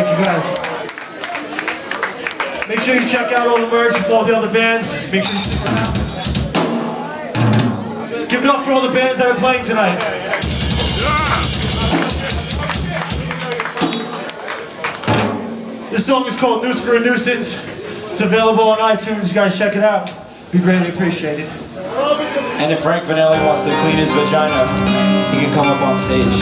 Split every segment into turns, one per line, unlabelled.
Thank you guys. Make sure you check out all the merch from all the other bands. Make sure you stick around. Give it up for all the bands that are playing tonight. This song is called Noose for a Nuisance. It's available on iTunes. You guys check it out. Be greatly appreciated.
And if Frank Vanelli wants to clean his vagina, he can come up on stage.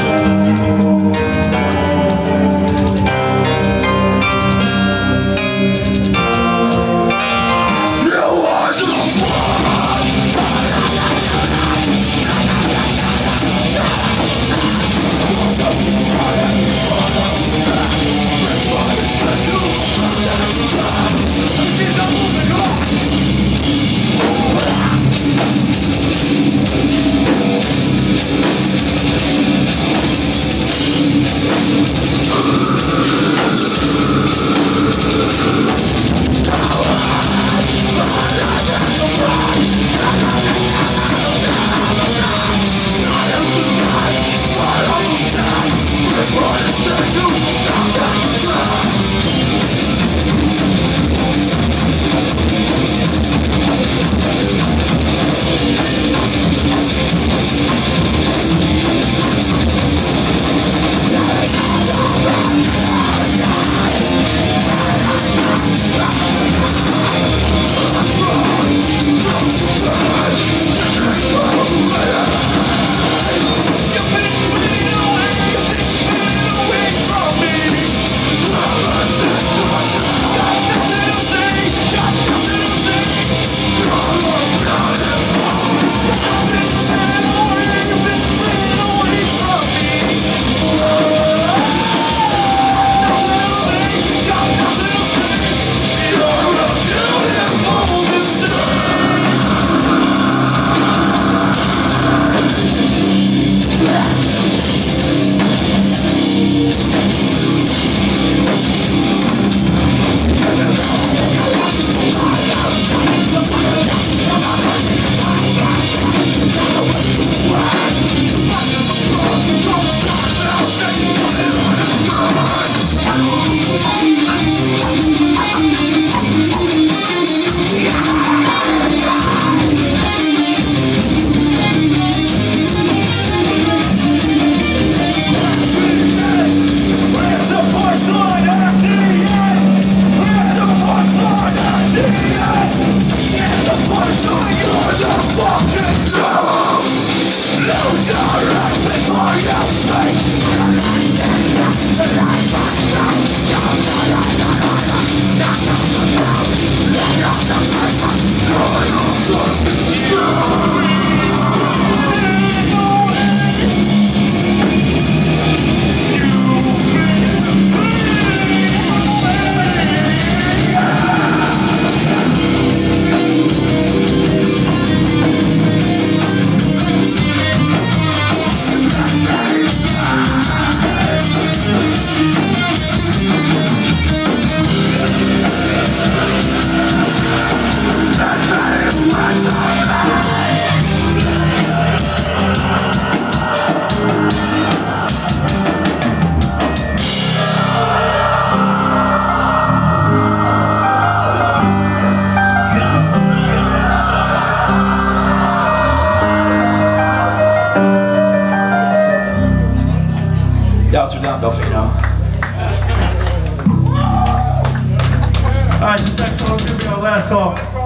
Delfino. Alright, this next song is going to be our last song.